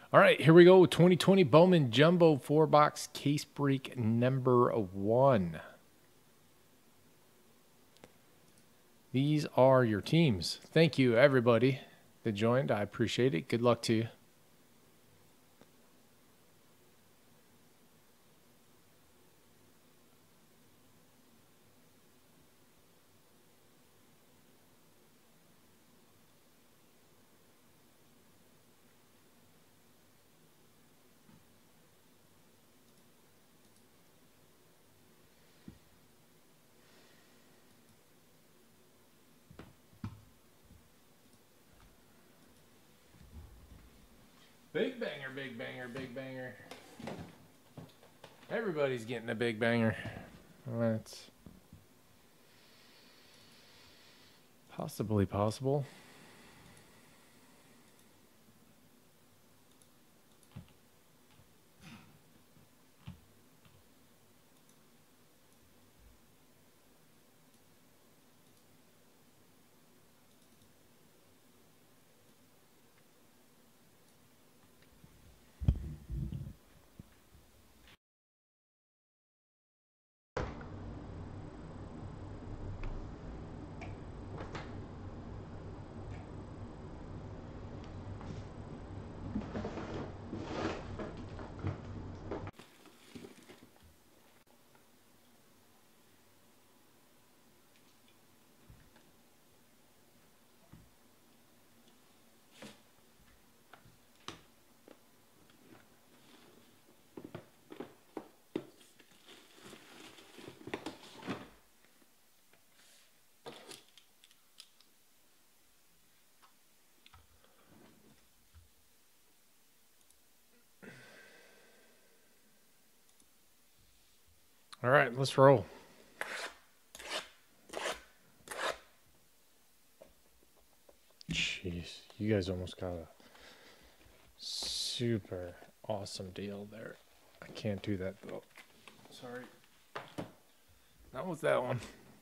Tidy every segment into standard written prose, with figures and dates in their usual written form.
All right, here we go. 2020 Bowman Jumbo 4-box case break number 1. These are your teams. Thank you, everybody that joined. I appreciate it. Good luck to you. Big banger, big banger, big banger. Everybody's getting a big banger. That's possibly possible. All right, let's roll. Jeez, you guys almost got a super awesome deal there. I can't do that though. Sorry. Not with that one.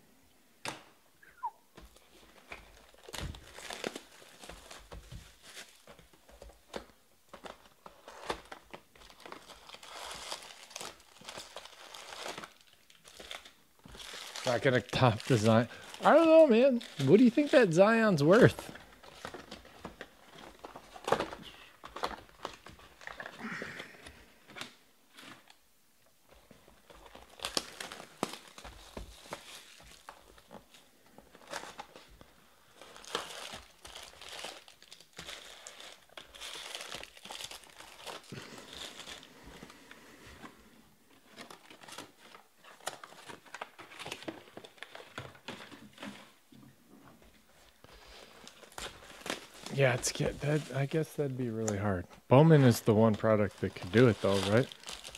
Not gonna top the Zion. I don't know, man. What do you think that Zion's worth? Yeah, it's get that. I guess that'd be really hard. Bowman is the one product that could do it, though, right?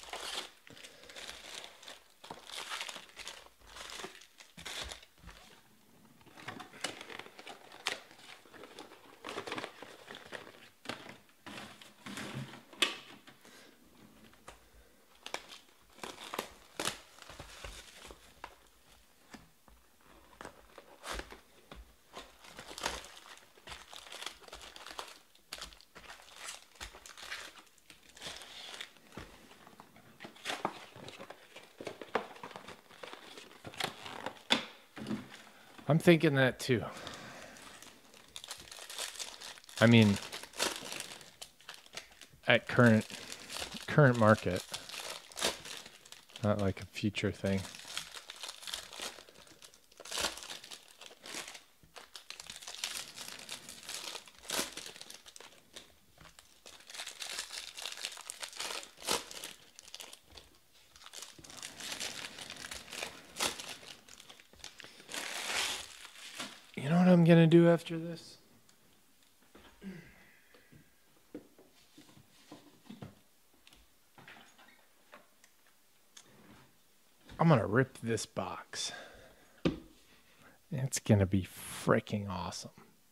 I'm thinking that too. I mean, at current market, not like a future thing. You know what I'm gonna do after this? I'm gonna rip this box. It's gonna be freaking awesome.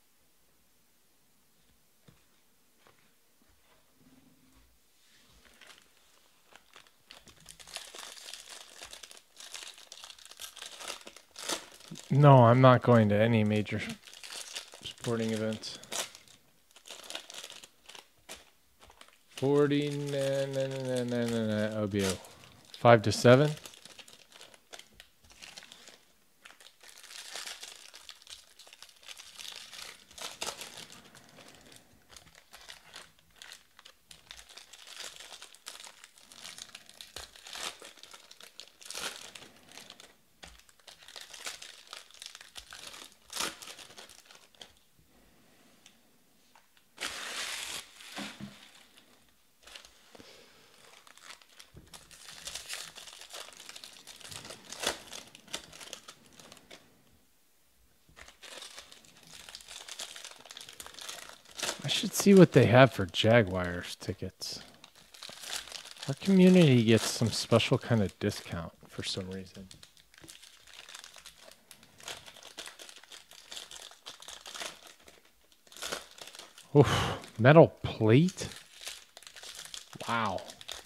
No, I'm not going to any major sporting events. 40, nah, OBO. 5 to 7. I should see what they have for Jaguars tickets. Our community gets some special kind of discount for some reason. Oof, metal plate? Wow.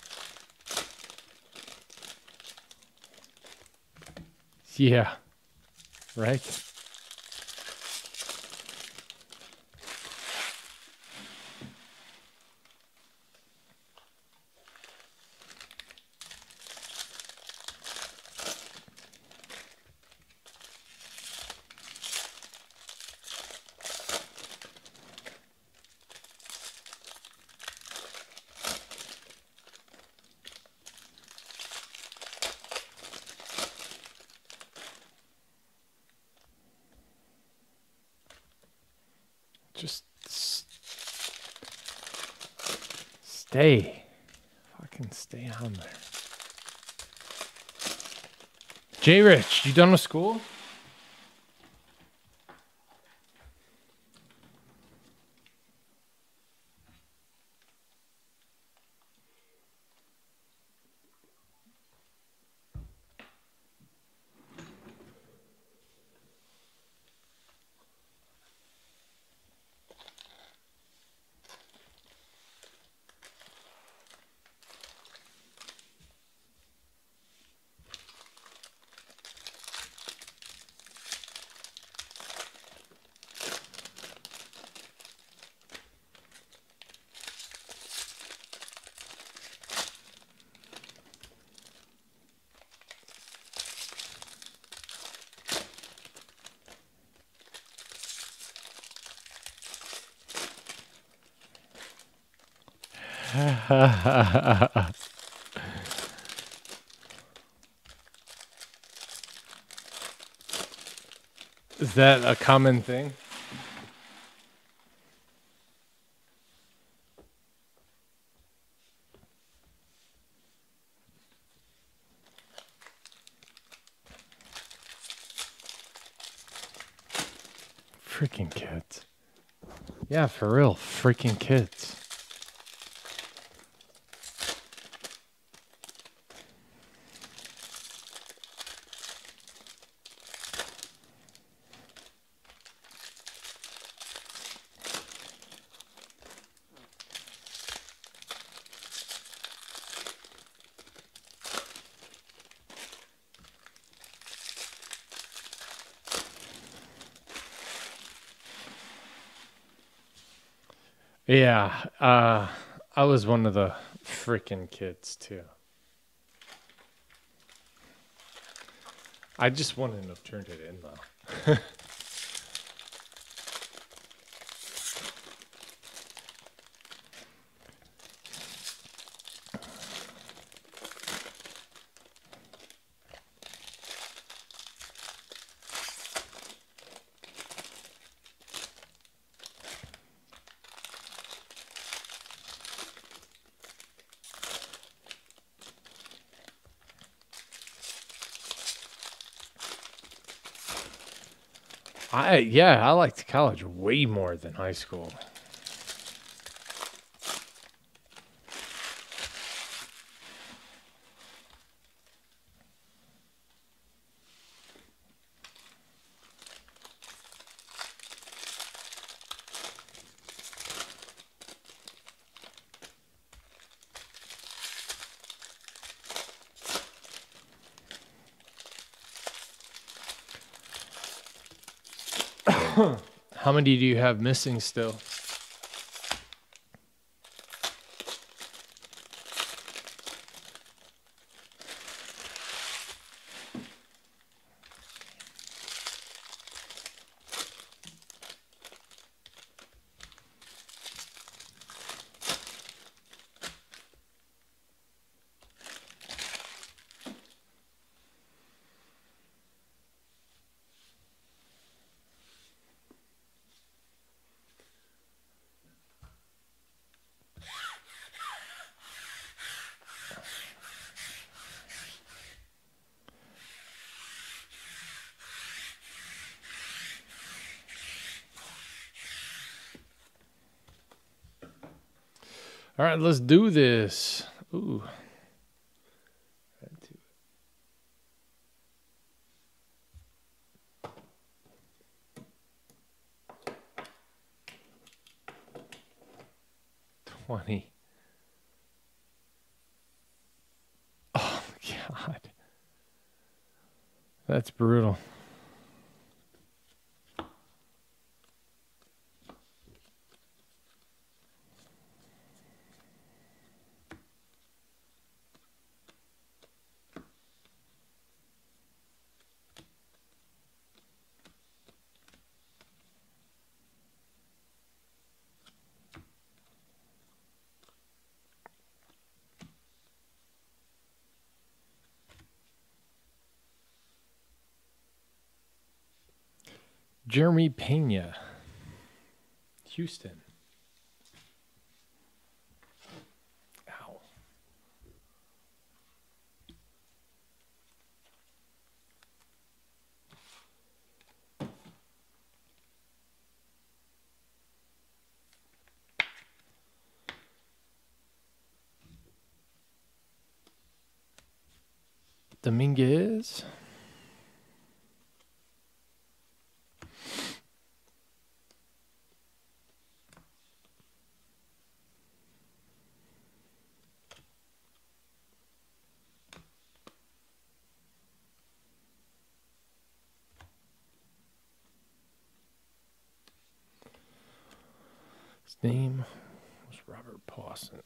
Yeah, right? Just stay. Fucking stay on there. J Rich, you done with school? Is that a common thing? Freaking kids. Yeah, for real. Freaking kids. Yeah, I was one of the freaking kids too. I just wouldn't have turned it in though. I liked college way more than high school. How many do you have missing still? All right, let's do this. Ooh. 20. Oh, God. That's brutal. Jeremy Pena, Houston. Ow. Dominguez. His name was Robert Pawson.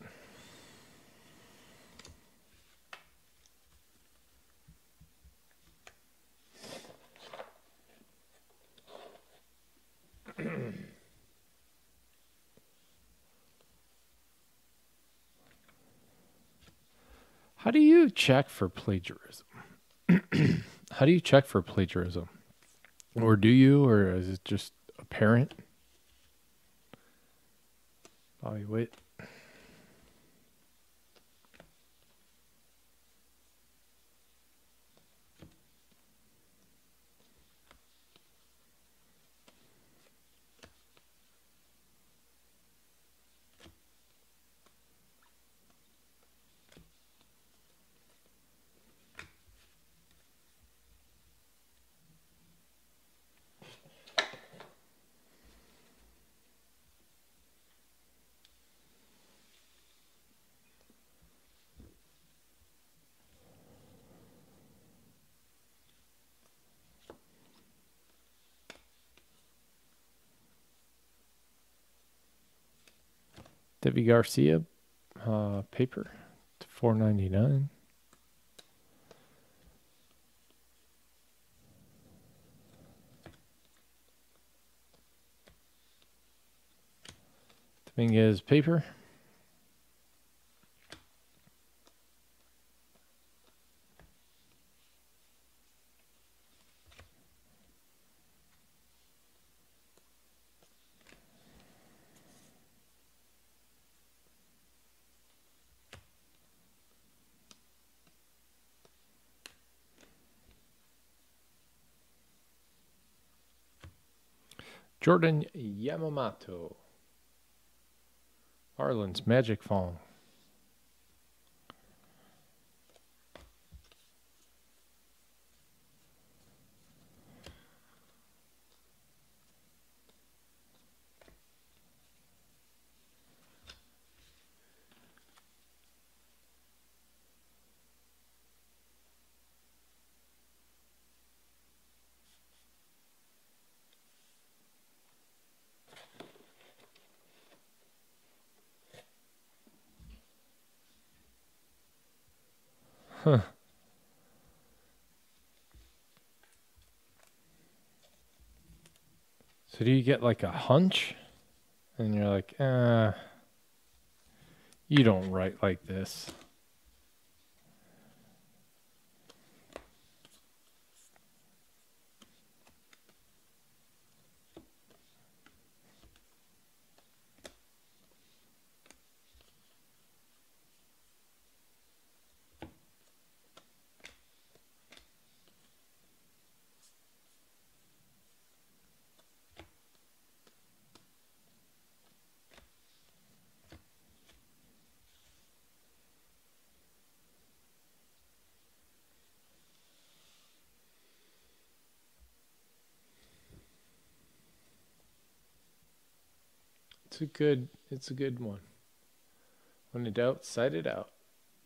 How do you check for plagiarism? How do you check for plagiarism? Or do you, or is it just apparent? Bobby Witt. Debbie Garcia, paper to $4.99. Dominguez paper. Jordan Yamamoto. Marlins Magic Fong. Huh. So do you get like a hunch? And you're like, you don't write like this. It's a good one. When in doubt, cite it out.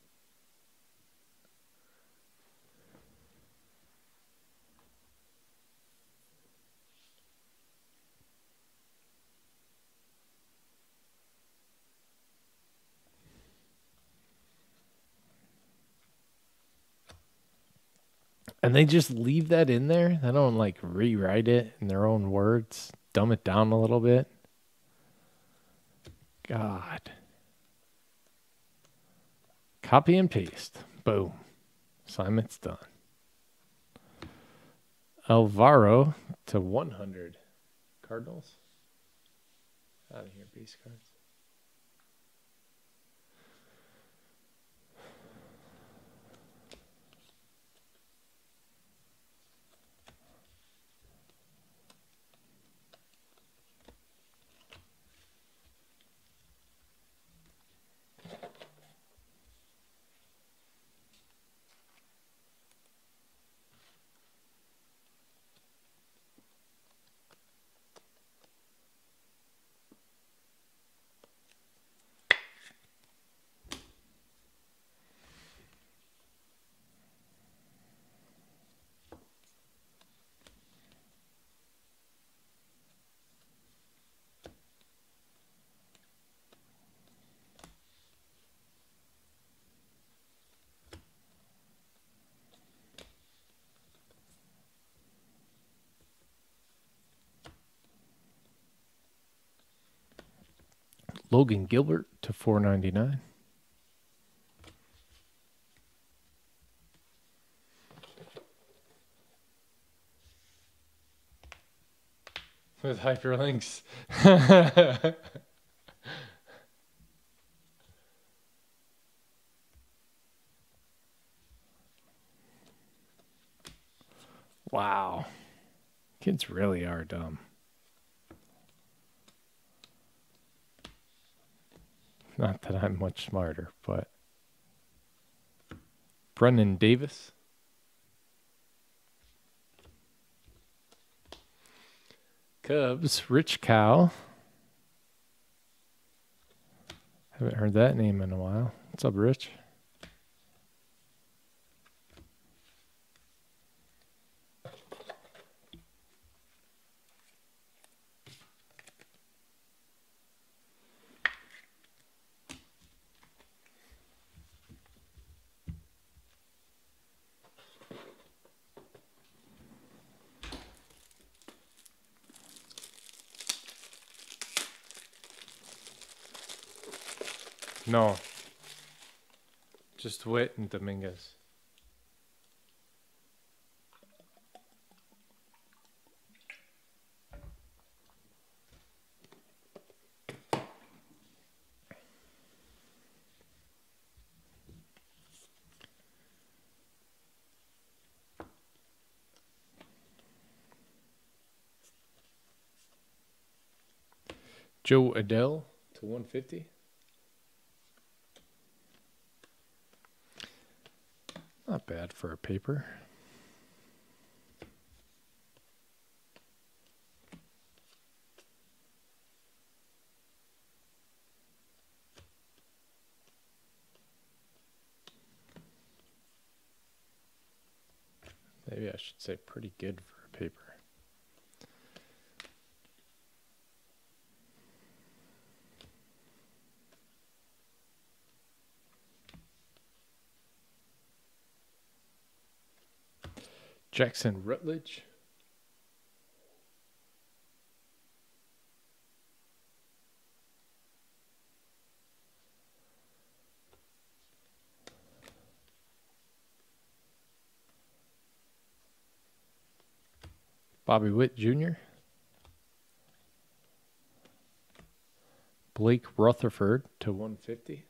And they just leave that in there. They don't like rewrite it in their own words, dumb it down a little bit. God. Copy and paste. Boom. Assignment's done. Alvaro to 100. Cardinals. Out of here, base cards. Logan Gilbert to 499. With hyperlinks. Wow. Kids really are dumb. Not that I'm much smarter, but Brennan Davis. Cubs, Rich Cow. Haven't heard that name in a while. What's up, Rich? No. Just Witt and Dominguez. Joe Adele to 150. Not bad for a paper. Maybe I should say pretty good for a paper. Jackson Rutledge. Bobby Witt Jr. Blake Rutherford to 150.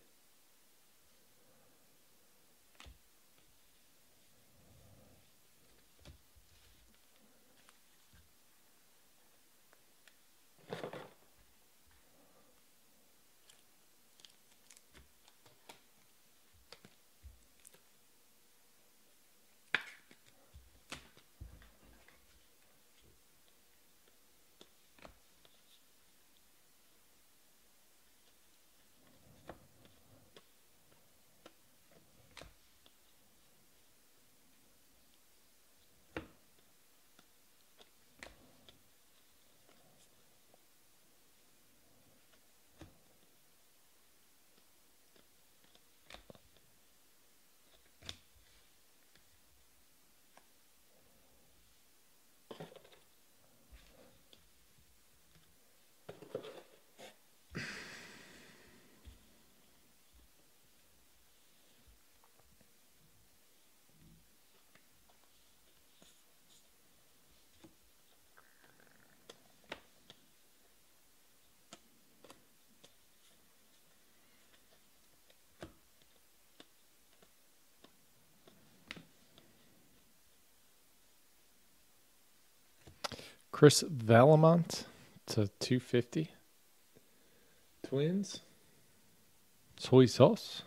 Chris Valamont to 250. Twins. Soy sauce.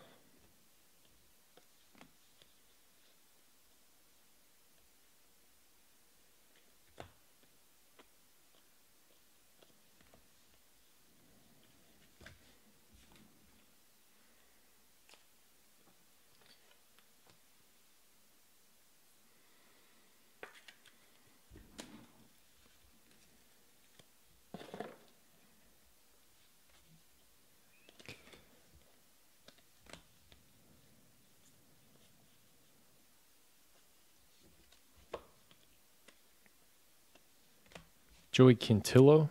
Joey Quintillo,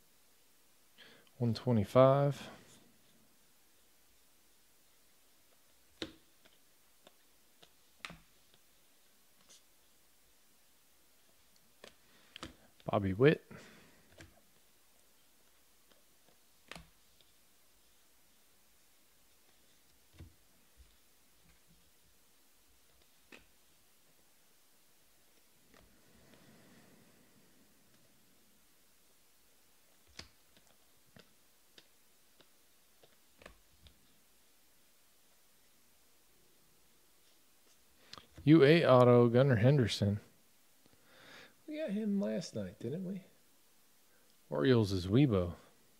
125. Bobby Witt. UA auto, Gunnar Henderson. We got him last night, didn't we? Orioles is Weibo.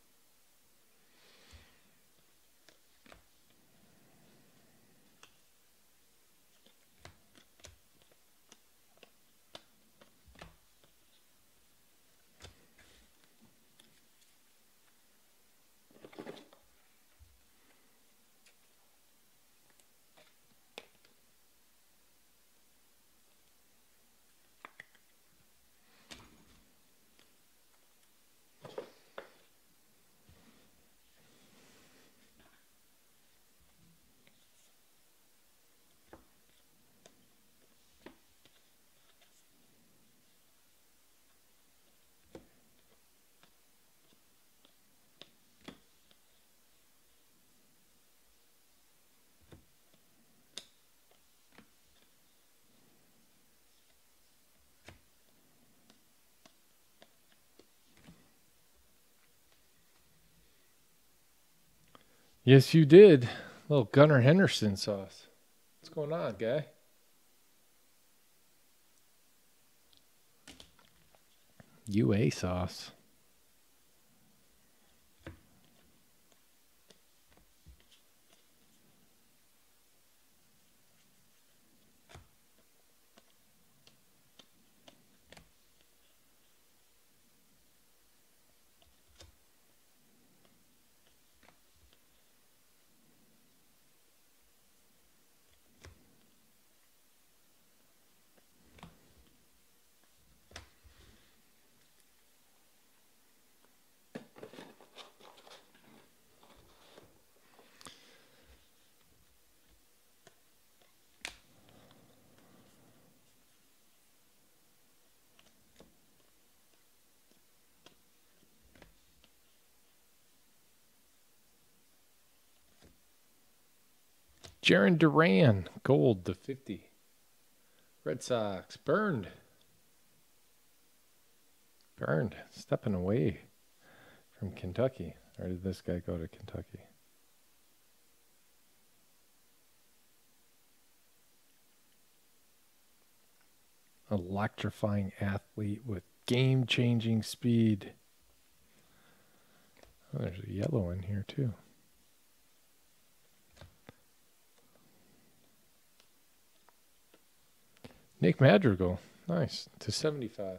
Yes, you did. Little Gunnar Henderson sauce. What's going on, guy? UA sauce. Jaron Duran, gold to 50. Red Sox, burned. Burned, stepping away from Kentucky. Or did this guy go to Kentucky? Electrifying athlete with game-changing speed. Oh, there's a yellow in here, too. Nick Madrigal. Nice. To 75.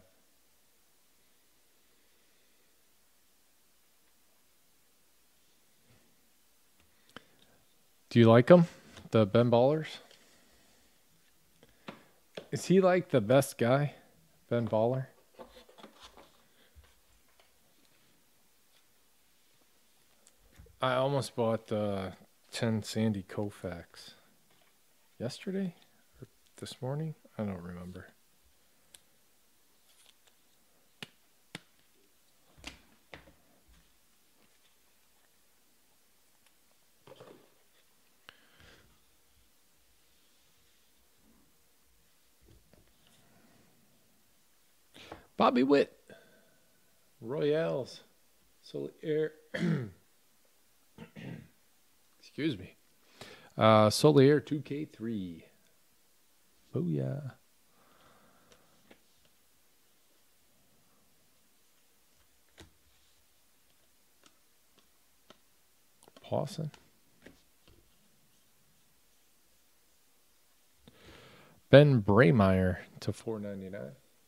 Do you like him? The Ben Ballers? Is he like the best guy? Ben Baller? I almost bought the 10 Sandy Koufax. Yesterday? Or this morning? I don't remember. Bobby Witt. Royales. Solier. Excuse me. Solier 2K3. Booyah. Pawson. Ben Braymeyer to 499.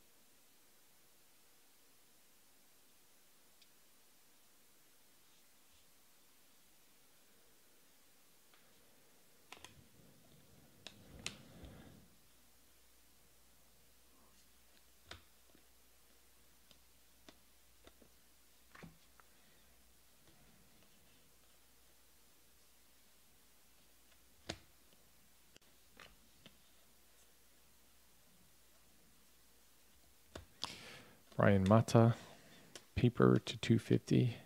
Ryan Mata, paper to 250.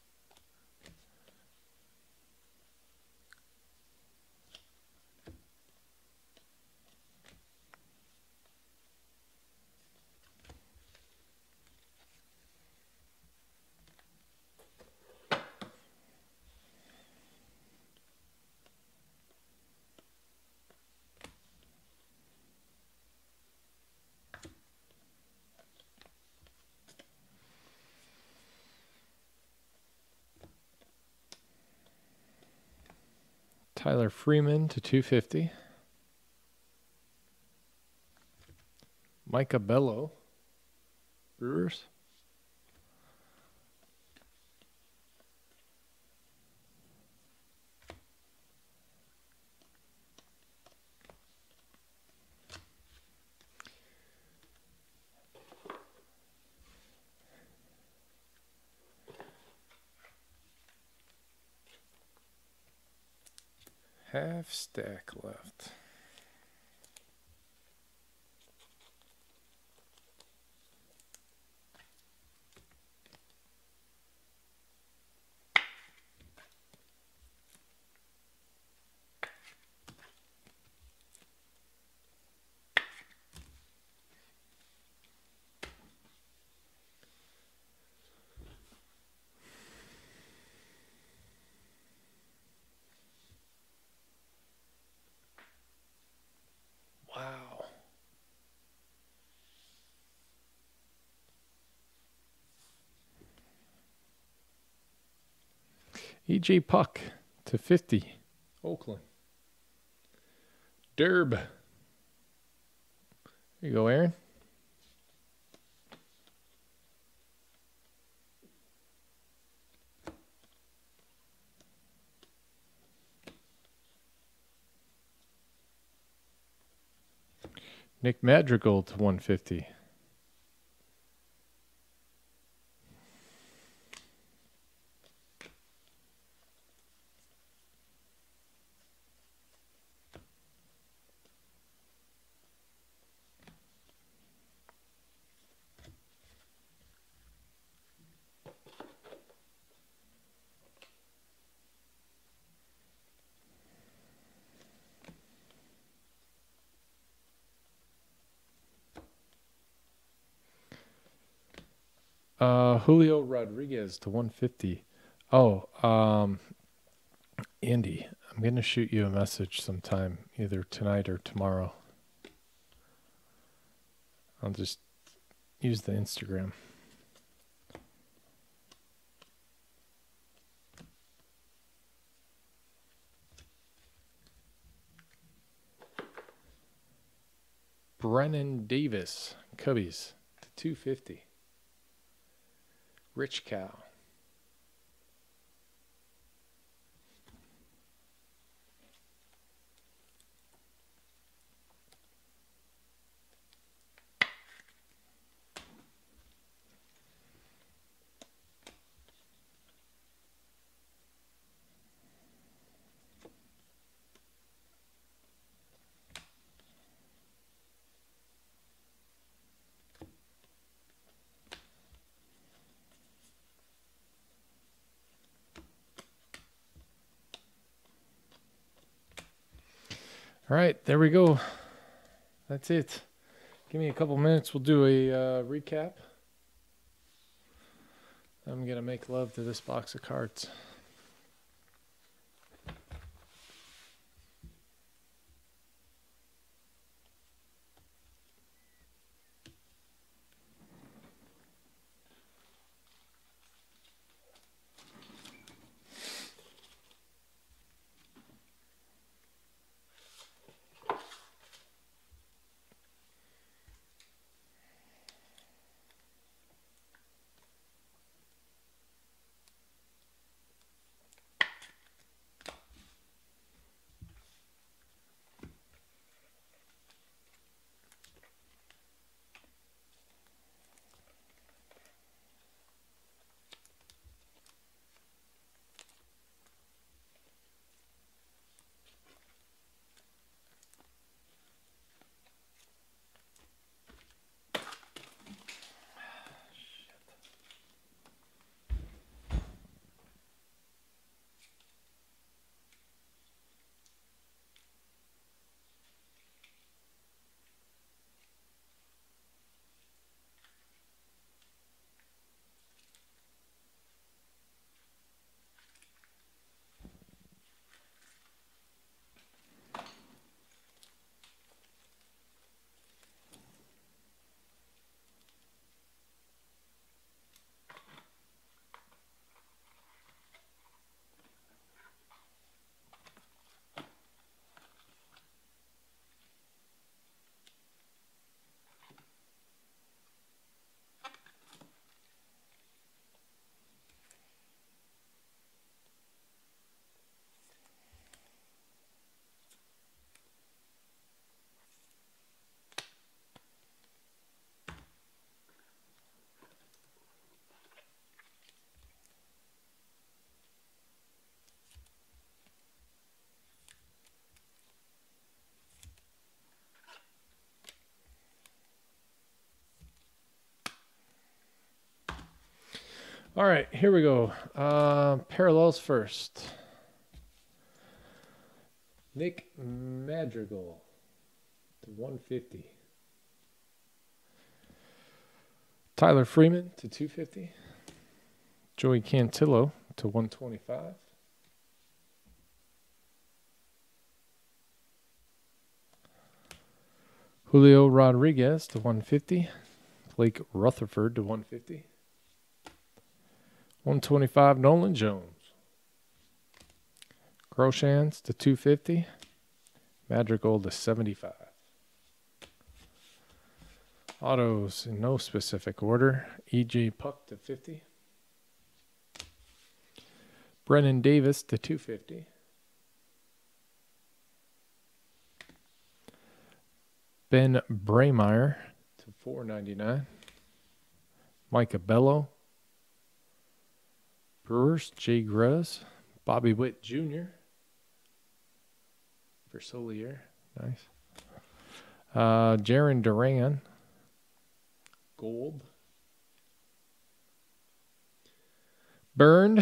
Tyler Freeman to 250. Micah Bello, Brewers. Half stack left. Wow. EJ Puck to 50. Oakland. Derb. There you go, Aaron. Nick Madrigal to 150. Julio Rodriguez to 150. Oh, Andy, I'm going to shoot you a message sometime, either tonight or tomorrow. I'll just use the Instagram. Brennan Davis, Cubbies to 250. Rich Cow. All right, there we go. That's it. Give me a couple minutes. We'll do a recap. I'm going to make love to this box of cards. All right, here we go. Parallels first. Nick Madrigal to 150. Tyler Freeman to 250. Joey Cantillo to 125. Julio Rodriguez to 150. Blake Rutherford to 150. 125, Nolan Jones. Groshans to 250. Madrigal to 75. Autos in no specific order. E.J. Puck to 50. Brennan Davis to 250. Ben Braymeyer to 499. Micah Bello. Brewers, Jay Gruz. Bobby Witt Jr. for Solier. Nice. Jaron Duran. Gold. Burned.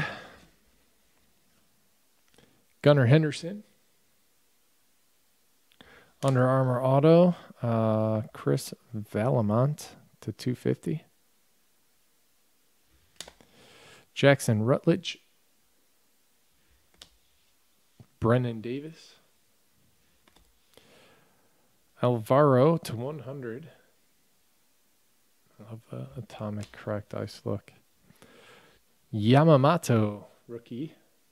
Gunnar Henderson. Under Armour Auto. Chris Valamont to 250. Jackson Rutledge. Brennan Davis. Alvaro to 100. I love the atomic cracked ice look. Yamamoto, rookie.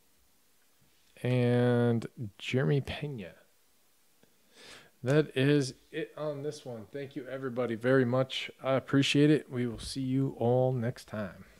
And Jeremy Pena. That is it on this one. Thank you, everybody, very much. I appreciate it. We will see you all next time.